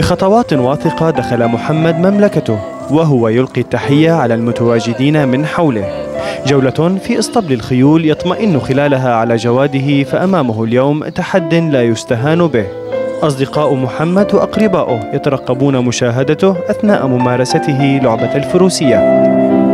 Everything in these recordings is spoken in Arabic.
بخطوات واثقة دخل محمد مملكته وهو يلقي التحية على المتواجدين من حوله. جولة في اسطبل الخيول يطمئن خلالها على جواده، فأمامه اليوم تحد لا يستهان به. أصدقاء محمد وأقرباؤه يترقبون مشاهدته أثناء ممارسته لعبة الفروسية.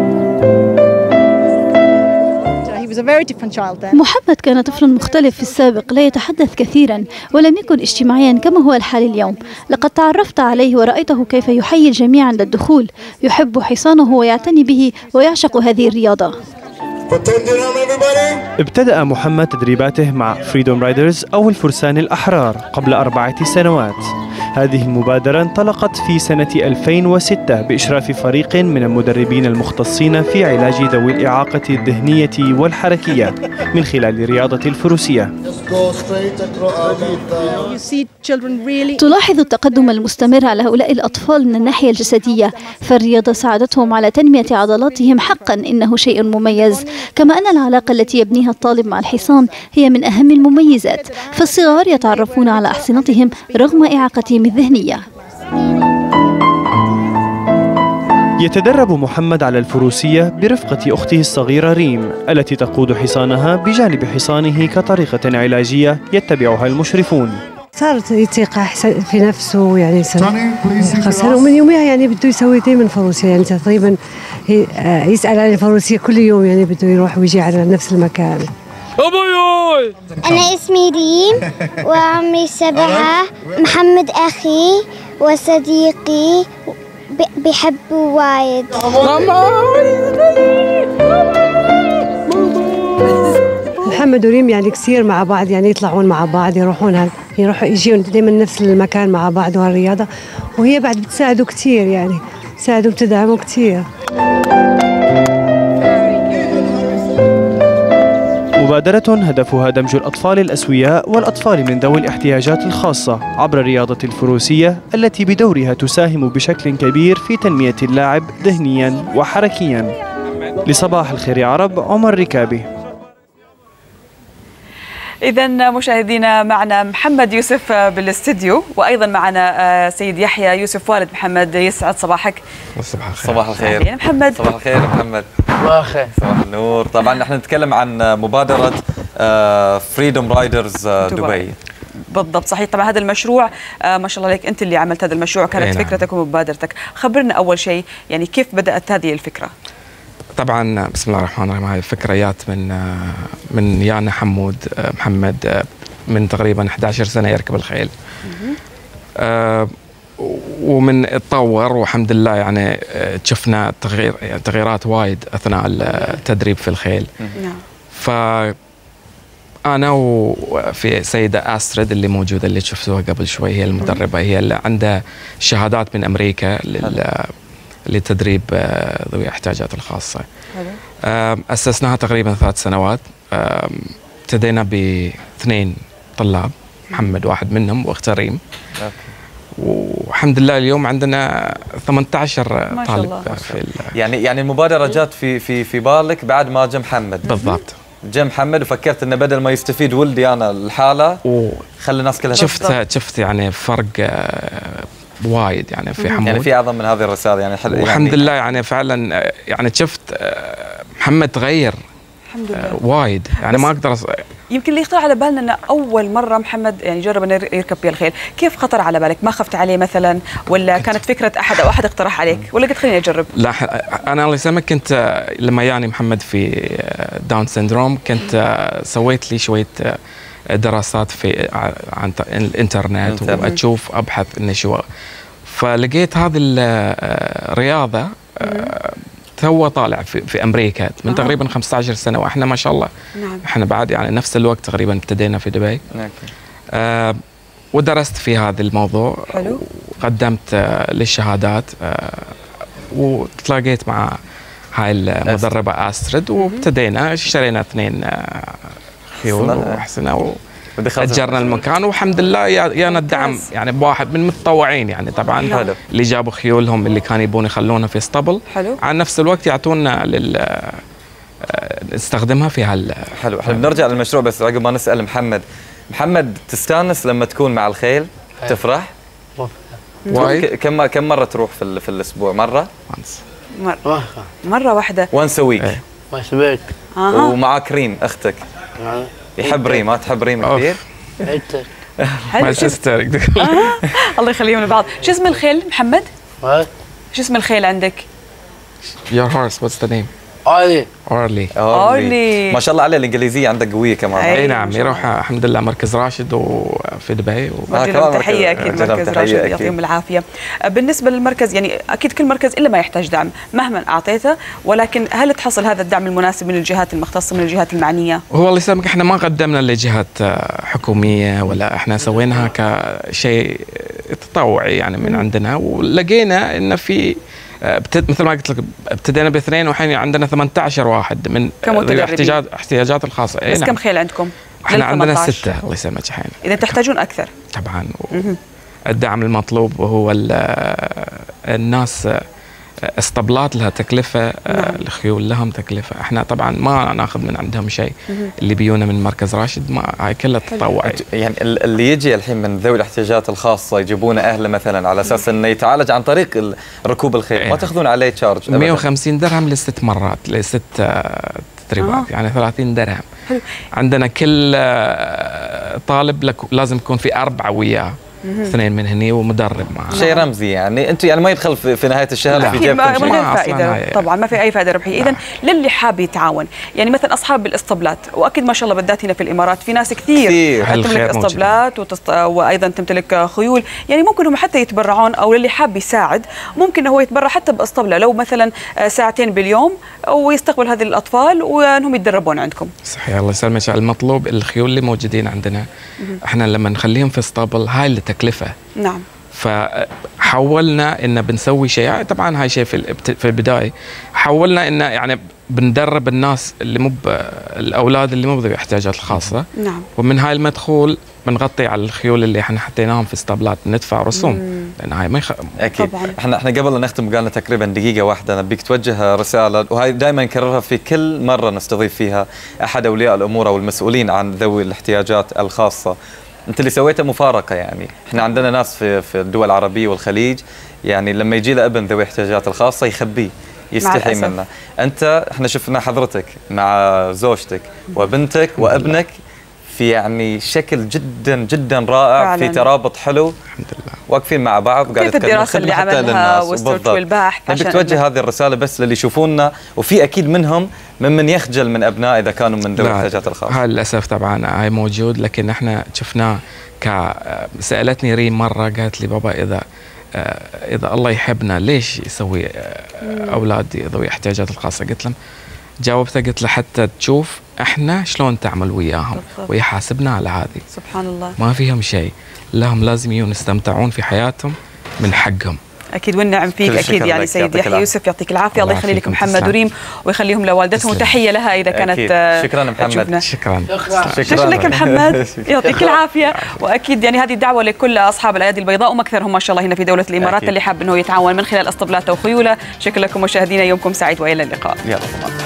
محمد كان طفل مختلف في السابق، لا يتحدث كثيرا ولم يكن اجتماعيا كما هو الحال اليوم. لقد تعرفت عليه ورأيته كيف يحيي الجميع عند الدخول، يحب حصانه ويعتني به ويعشق هذه الرياضة. ابتدأ محمد تدريباته مع فريدوم رايدرز أو الفرسان الأحرار قبل 4 سنوات. هذه المبادرة انطلقت في سنة 2006 بإشراف فريق من المدربين المختصين في علاج ذوي الإعاقة الذهنية والحركية من خلال رياضة الفروسية. تلاحظ التقدم المستمر على هؤلاء الأطفال من الناحية الجسدية، فالرياضة ساعدتهم على تنمية عضلاتهم. حقا إنه شيء مميز، كما أن العلاقة التي يبنيها الطالب مع الحصان هي من أهم المميزات، فالصغار يتعرفون على أحصنتهم رغم إعاقتهم الذهنية. يتدرب محمد على الفروسية برفقة أخته الصغيرة ريم التي تقود حصانها بجانب حصانه كطريقة علاجية يتبعها المشرفون. صارت يثق أحسن في نفسه، يعني خسر، ومن يومها يعني بده يسوي دائما فروسية، يعني تقريبا يسأل عن الفروسية كل يوم، يعني بده يروح ويجي على نفس المكان. أنا اسمي ريم وعمري 7. محمد أخي وصديقي بحبه وايد. محمد وريم يعني كثير مع بعض، يعني يطلعون مع بعض، يروحوا يجيون دائما نفس المكان مع بعض وهالرياضة، وهي بعد بتساعده كثير، يعني بتساعده وبتدعمه كثير. مبادرة هدفها دمج الأطفال الأسوياء والأطفال من ذوي الاحتياجات الخاصة عبر رياضة الفروسية التي بدورها تساهم بشكل كبير في تنمية اللاعب ذهنيا وحركيا. لصباح الخير يا عرب، عمر ركابي. إذا مشاهدينا، معنا محمد يوسف بالاستديو، وأيضا معنا سيد يحيى يوسف والد محمد. يسعد صباحك. صباح الخير. صباح الخير محمد. صباح الخير محمد. صباح الخير. صباح النور. طبعا نحن نتكلم عن مبادرة فريدوم رايدرز دبي. بالضبط، صحيح. طبعا هذا المشروع ما شاء الله عليك، أنت اللي عملت هذا المشروع، كانت فكرتك ومبادرتك. خبرنا أول شيء يعني كيف بدأت هذه الفكرة؟ طبعا بسم الله الرحمن الرحيم، هاي الفكره جات من يانا حمود محمد من تقريبا 11 سنه يركب الخيل. ومن اتطور والحمد لله، يعني شفنا تغييرات وايد اثناء التدريب في الخيل. ف انا وفي سيده استرد اللي موجوده اللي شفتوها قبل شوي، هي المدربه، هي اللي عندها شهادات من امريكا لتدريب ذوي الاحتياجات الخاصة. أسسناها تقريبا 3 سنوات. ابتدينا ب2 طلاب، محمد واحد منهم واختي ريم، والحمد لله اليوم عندنا 18 طالب. يعني المبادرة جات في بالك بعد ما جاء محمد؟ بالضبط، جاء محمد وفكرت انه بدل ما يستفيد ولدي انا الحالة خلي الناس كلها شفت يعني فرق وايد يعني في حمود، يعني في اعظم من هذه الرساله يعني والحمد يعني لله، يعني فعلا يعني شفت محمد تغير الحمد لله وايد، يعني ما اقدر يمكن اللي يخطر على بالنا انه اول مره محمد يعني جرب انه يركب بالخيل، كيف خطر على بالك؟ ما خفت عليه مثلا، ولا كانت فكره احد او احد اقترح عليك، ولا قلت خليني اجرب؟ لا، انا الله يسلمك كنت لما جاني محمد في داون سيندروم كنت سويت لي شويه دراسات في عن الانترنت واشوف ابحث انه شو، فلقيت هذه الرياضه تو طالع في امريكا من تقريبا 15 سنه، واحنا ما شاء الله احنا بعد يعني نفس الوقت تقريبا ابتدينا في دبي. ودرست في هذا الموضوع. حلو. وقدمت للشهادات وتلاقيت مع هاي المدربه استرد، وابتدينا اشترينا 2 خيول وحسنا أجرنا المكان، والحمد لله يانا الدعم يعني بواحد من المتطوعين، يعني طبعا اللي جابوا خيولهم اللي كانوا يبون يخلونها في اسطبل، عن نفس الوقت يعطونا نستخدمها في حلو. احنا بنرجع للمشروع، بس عقب ما نسأل محمد، تستانس لما تكون مع الخيل؟ تفرح؟ وايد. كم مرة تروح في الأسبوع؟ مرة؟ مرة واحدة. once a week. once a week. ومعاك ريم أختك. يحب ريم، ما تحب ريم كثير؟ ماي سيستر. الله يخليهم لبعض. شو اسم الخيل محمد؟ شو اسم الخيل عندك؟ Your horse, what's the name؟ أورلي. ما شاء الله عليه، الإنجليزية عندك قوية كمان. أي نعم، يروح الحمد لله مركز راشد وفي دبي. لهم تحية أكيد مركز راشد، يعطيهم العافية. بالنسبة للمركز يعني أكيد كل مركز إلا ما يحتاج دعم مهما أعطيته، ولكن هل تحصل هذا الدعم المناسب من الجهات المختصة، من الجهات المعنية؟ هو الله يسلمك، احنا ما قدمنا لجهات حكومية ولا احنا سويناها كشيء تطوعي يعني من عندنا، ولقينا إن في مثل ما قلت لك ابتدينا باثنين والحين عندنا 18 واحد من الاحتياجات الخاصه. بس كم خيل عندكم؟ احنا عندنا 6 الله يسلمك الحين. اذا تحتاجون اكثر طبعا. الدعم المطلوب وهو الناس اسطبلات لها تكلفه، الخيول لهم تكلفه، احنا طبعا ما ناخذ من عندهم شيء. اللي بيونا من مركز راشد ما هاي كلها تطوعي. يعني اللي يجي الحين من ذوي الاحتياجات الخاصه يجيبون اهله مثلا على اساس انه يتعالج عن طريق ركوب الخيل، ما تاخذون عليه تشارج؟ 150 درهم ل6 مرات ل6 تدريبات، يعني 30 درهم. عندنا كل طالب لازم يكون في 4 وياه، 2 من هني ومدرب معه. شيء رمزي يعني، انتم يعني ما يدخل في نهايه الشهر في جيبكم شيء. ما فائده طبعا، ما في اي فائده ربحيه. اذا للي حاب يتعاون، يعني مثلا اصحاب الاسطبلات، واكيد ما شاء الله بالذات هنا في الامارات في ناس كثير تمتلك اسطبلات وايضا تمتلك خيول، يعني ممكن هم حتى يتبرعون، او للي حاب يساعد ممكن هو يتبرع حتى باسطبله، لو مثلا 2 ساعات باليوم، ويستقبل هذه الاطفال وانهم يتدربون عندكم. صحيح الله يسلمك. المطلوب الخيول اللي موجودين عندنا احنا لما نخليهم في اسطبل هاي اللي تكلفة. نعم. فحولنا إن بنسوي شيء، طبعا هاي شيء في البداية حولنا إن يعني بندرب الناس اللي مو الأولاد اللي مو ذوي الاحتياجات الخاصة. نعم. ومن هاي المدخول بنغطي على الخيول اللي احنا حطيناهم في اسطبلات، ندفع رسوم لان هاي ما اكيد. احنا قبل لا نختم قالنا تقريبا دقيقه واحده، نبيك توجه رساله، وهي دائما نكررها في كل مره نستضيف فيها احد اولياء الامور او المسؤولين عن ذوي الاحتياجات الخاصه. انت اللي سويته مفارقه، يعني احنا عندنا ناس في الدول العربيه والخليج يعني لما يجي له ابن ذوي احتياجات الخاصه يخبيه، يستحي منه. انت احنا شفنا حضرتك مع زوجتك وبنتك وابنك في يعني شكل جدا جدا رائع فعلا. في ترابط حلو الحمد لله، واقفين مع بعض كيف الدراسه اللي عملها والبحث. نبيك توجه هذه الرساله بس للي يشوفونا، وفي اكيد منهم من يخجل من ابناء اذا كانوا من ذوي الاحتياجات الخاصه. هاي للاسف طبعا هاي موجود، لكن احنا شفناه سالتني ريم مره قالت لي بابا اذا الله يحبنا ليش يسوي اولادي ذوي احتياجات الخاصه؟ قلت لهم جاوبته قلت له حتى تشوف احنا شلون تعمل وياهم ويحاسبنا على هذه. سبحان الله، ما فيهم شيء، لهم لازم يستمتعون في حياتهم من حقهم. اكيد والنعم فيك اكيد يعني سيد يحيى يوسف، يعطيك العافيه. الله يخلي لك محمد وريم ويخليهم لوالدتهم، تحيه لها اذا كانت شكرا محمد. شكرا لك محمد، يعطيك العافيه. واكيد يعني هذه الدعوه لكل اصحاب الايادي البيضاء وما اكثرهم ما شاء الله هنا في دوله الامارات، اللي حاب انه يتعاون من خلال اسطبلاته وخيوله. شكرا لكم مشاهدينا، يومكم سعيد والى اللقاء. يلا.